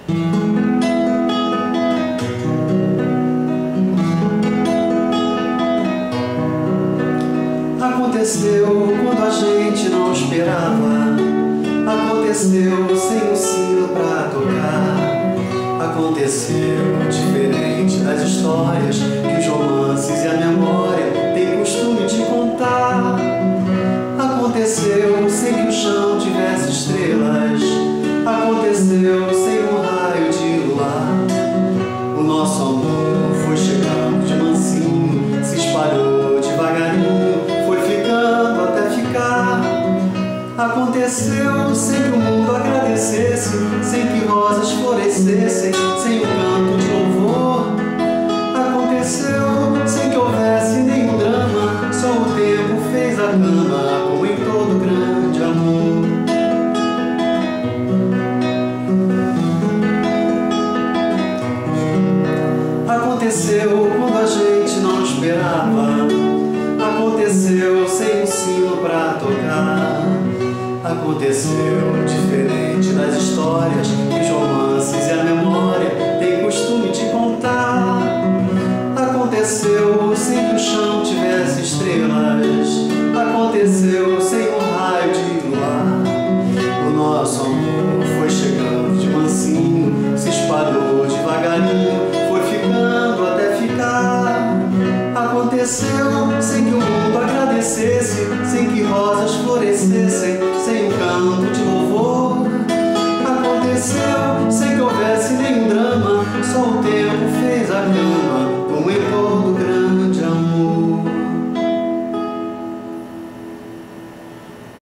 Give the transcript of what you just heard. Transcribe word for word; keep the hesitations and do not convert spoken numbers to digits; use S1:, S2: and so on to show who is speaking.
S1: Aconteceu quando a gente não esperava, aconteceu sem um sino pra tocar, aconteceu diferente das histórias que os romances e a memória têm costume de contar. Aconteceu sem que o chão tivesse estrelas, aconteceu sem um raio de luar. O nosso amor foi chegando de mansinho, se espalhou devagarinho, foi ficando até ficar. Aconteceu sem que o mundo agradecesse, sem que rosas florescessem, sem um canto de louvor. Aconteceu sem que houvesse nenhum drama, só o tempo fez a cama, como em todo grande amor. Aconteceu quando a gente não esperava, aconteceu sem um sino pra tocar, aconteceu